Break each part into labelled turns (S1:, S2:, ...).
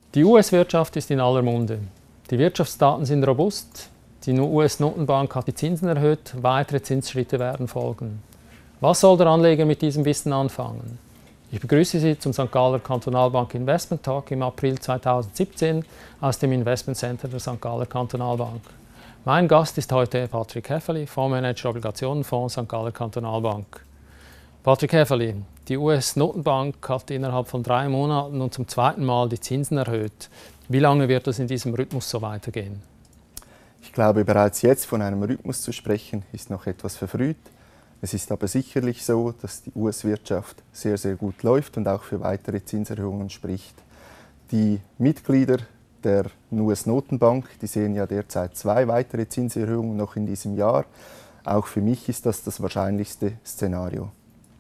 S1: Die US-Wirtschaft ist in aller Munde. Die Wirtschaftsdaten sind robust. Die US-Notenbank hat die Zinsen erhöht. Weitere Zinsschritte werden folgen. Was soll der Anleger mit diesem Wissen anfangen? Ich begrüße Sie zum St. Galler Kantonalbank Investment Talk im April 2017 aus dem Investment Center der St. Galler Kantonalbank. Mein Gast ist heute Patrick Häferli, Fondsmanager Obligationenfonds St. Galler Kantonalbank. Patrick Häferli, die US-Notenbank hat innerhalb von 3 Monaten nun zum zweiten Mal die Zinsen erhöht. Wie lange wird das in diesem Rhythmus so weitergehen?
S2: Ich glaube, bereits jetzt von einem Rhythmus zu sprechen, ist noch etwas verfrüht. Es ist aber sicherlich so, dass die US-Wirtschaft sehr, sehr gut läuft und auch für weitere Zinserhöhungen spricht. Die Mitglieder der US-Notenbank, die sehen ja derzeit 2 weitere Zinserhöhungen noch in diesem Jahr. Auch für mich ist das das wahrscheinlichste Szenario.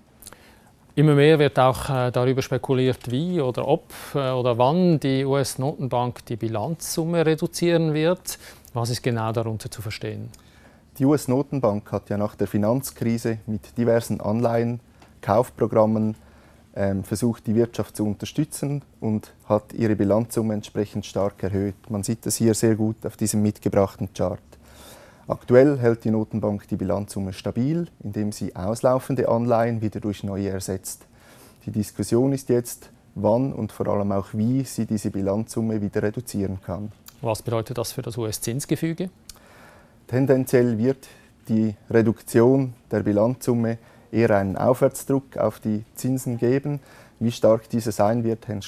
S1: Immer mehr wird auch darüber spekuliert, wie oder ob oder wann die US-Notenbank die Bilanzsumme reduzieren wird. Was ist genau darunter zu verstehen?
S2: Die US-Notenbank hat ja nach der Finanzkrise mit diversen Anleihenkaufprogrammen versucht, die Wirtschaft zu unterstützen und hat ihre Bilanzsumme entsprechend stark erhöht. Man sieht das hier sehr gut auf diesem mitgebrachten Chart. Aktuell hält die Notenbank die Bilanzsumme stabil, indem sie auslaufende Anleihen wieder durch neue ersetzt. Die Diskussion ist jetzt, wann und vor allem auch wie sie diese Bilanzsumme wieder reduzieren kann.
S1: Was bedeutet das für das US-Zinsgefüge?
S2: Tendenziell wird die Reduktion der Bilanzsumme eher einen Aufwärtsdruck auf die Zinsen geben. Wie stark dieser sein wird, hängt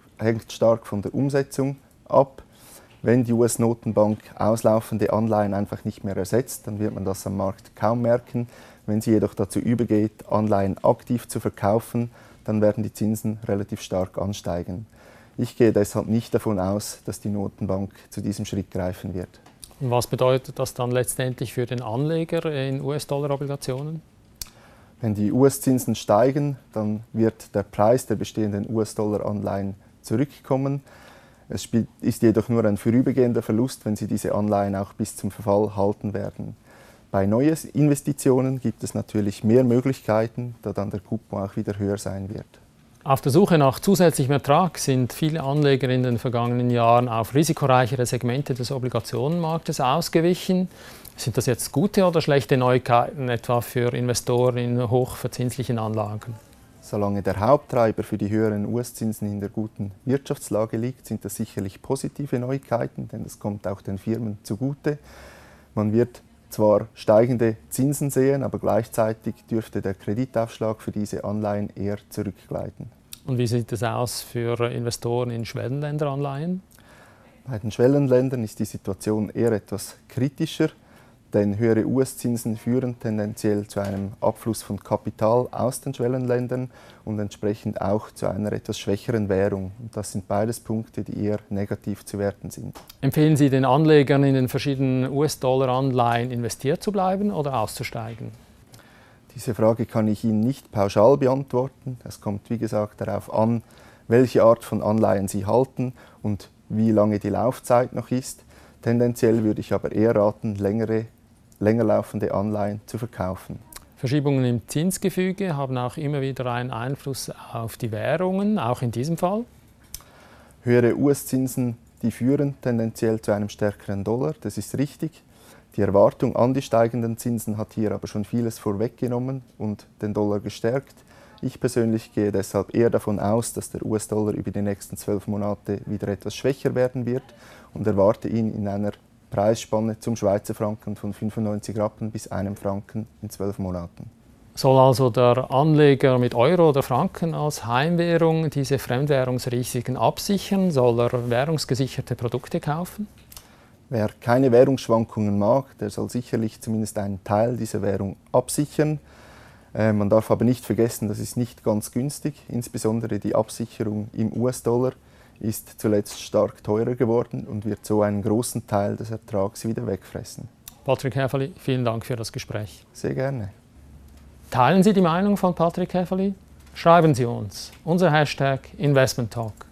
S2: stark von der Umsetzung ab. Wenn die US-Notenbank auslaufende Anleihen einfach nicht mehr ersetzt, dann wird man das am Markt kaum merken. Wenn sie jedoch dazu übergeht, Anleihen aktiv zu verkaufen, dann werden die Zinsen relativ stark ansteigen. Ich gehe deshalb nicht davon aus, dass die Notenbank zu diesem Schritt greifen wird.
S1: Und was bedeutet das dann letztendlich für den Anleger in US-Dollar-Obligationen?
S2: Wenn die US-Zinsen steigen, dann wird der Preis der bestehenden US-Dollar-Anleihen zurückkommen. Es ist jedoch nur ein vorübergehender Verlust, wenn Sie diese Anleihen auch bis zum Verfall halten werden. Bei neuen Investitionen gibt es natürlich mehr Möglichkeiten, da dann der Coupon auch wieder höher sein wird.
S1: Auf der Suche nach zusätzlichem Ertrag sind viele Anleger in den vergangenen Jahren auf risikoreichere Segmente des Obligationenmarktes ausgewichen. Sind das jetzt gute oder schlechte Neuigkeiten, etwa für Investoren in hochverzinslichen Anlagen?
S2: Solange der Haupttreiber für die höheren US-Zinsen in der guten Wirtschaftslage liegt, sind das sicherlich positive Neuigkeiten, denn das kommt auch den Firmen zugute. Man wird zwar steigende Zinsen sehen, aber gleichzeitig dürfte der Kreditaufschlag für diese Anleihen eher zurückgleiten.
S1: Und wie sieht es aus für Investoren in Schwellenländeranleihen?
S2: Bei den Schwellenländern ist die Situation eher etwas kritischer, denn höhere US-Zinsen führen tendenziell zu einem Abfluss von Kapital aus den Schwellenländern und entsprechend auch zu einer etwas schwächeren Währung. Und das sind beides Punkte, die eher negativ zu werten sind.
S1: Empfehlen Sie den Anlegern in den verschiedenen US-Dollar-Anleihen investiert zu bleiben oder auszusteigen?
S2: Diese Frage kann ich Ihnen nicht pauschal beantworten. Es kommt, wie gesagt, darauf an, welche Art von Anleihen Sie halten und wie lange die Laufzeit noch ist. Tendenziell würde ich aber eher raten, länger laufende Anleihen zu verkaufen.
S1: Verschiebungen im Zinsgefüge haben auch immer wieder einen Einfluss auf die Währungen, auch in diesem Fall.
S2: Höhere US-Zinsen, die führen tendenziell zu einem stärkeren Dollar, das ist richtig. Die Erwartung an die steigenden Zinsen hat hier aber schon vieles vorweggenommen und den Dollar gestärkt. Ich persönlich gehe deshalb eher davon aus, dass der US-Dollar über die nächsten 12 Monate wieder etwas schwächer werden wird und erwarte ihn in einer Preisspanne zum Schweizer Franken von 95 Rappen bis 1 Franken in 12 Monaten.
S1: Soll also der Anleger mit Euro oder Franken als Heimwährung diese Fremdwährungsrisiken absichern? Soll er währungsgesicherte Produkte kaufen?
S2: Wer keine Währungsschwankungen mag, der soll sicherlich zumindest einen Teil dieser Währung absichern. Man darf aber nicht vergessen, das ist nicht ganz günstig. Insbesondere die Absicherung im US-Dollar ist zuletzt stark teurer geworden und wird so einen großen Teil des Ertrags wieder wegfressen.
S1: Patrick Häferli, vielen Dank für das Gespräch.
S2: Sehr gerne.
S1: Teilen Sie die Meinung von Patrick Häferli? Schreiben Sie uns. Unser Hashtag Investment Talk.